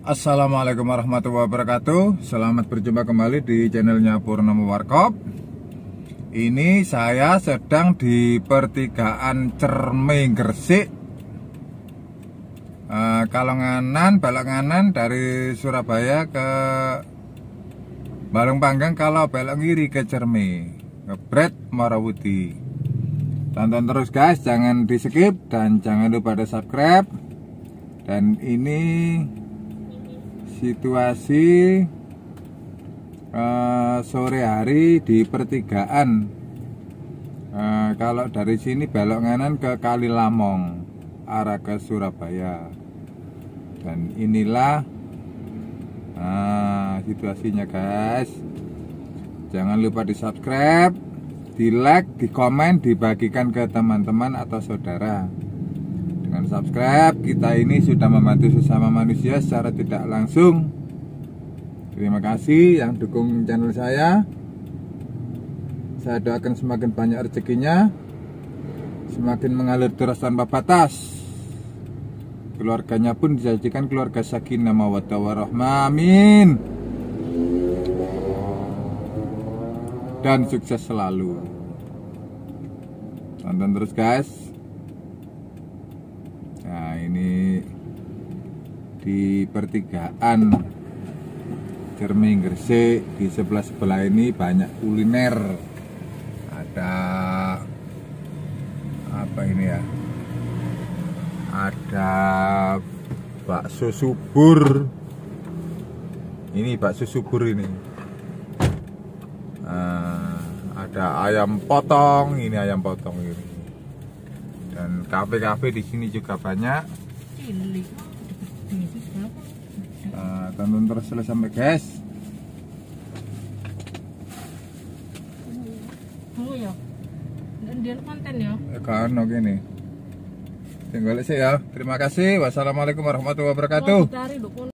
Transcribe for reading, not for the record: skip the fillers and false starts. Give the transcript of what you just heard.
Assalamualaikum warahmatullahi wabarakatuh. Selamat berjumpa kembali di channelnya Purnomo Warkop. Ini saya sedang di pertigaan Cermai Gresik. Kalau belok nganan dari Surabaya ke Balong Panggang, kalau belok kiri ke Cermai, ngebret Morawudi. Tonton terus guys, jangan di skip dan jangan lupa di subscribe. Dan ini situasi sore hari di pertigaan. Kalau dari sini belok kanan ke Kalilamong arah ke Surabaya. Dan inilah situasinya guys. Jangan lupa di subscribe, di like, di komen, dibagikan ke teman-teman atau saudara. Dengan subscribe, kita ini sudah membantu sesama manusia secara tidak langsung. Terima kasih yang dukung channel saya. Saya doakan semakin banyak rezekinya, semakin mengalir deras tanpa batas. Keluarganya pun disajikan keluarga sakinah mawaddah warahmah. Amin. Dan sukses selalu. Tonton terus guys. Nah, ini di pertigaan Cermai Gresik. Di sebelah ini banyak kuliner. Ada apa ini ya? Ada bakso subur. Ini bakso subur ini. Ada ayam potong. Ini ayam potong ini. Dan kafe-kafe di sini juga banyak. Tonton terus sampai guys. Oh ya, dan konten ya. Kan oke nih. Tinggal sih ya. Terima kasih. Wassalamualaikum warahmatullahi wabarakatuh.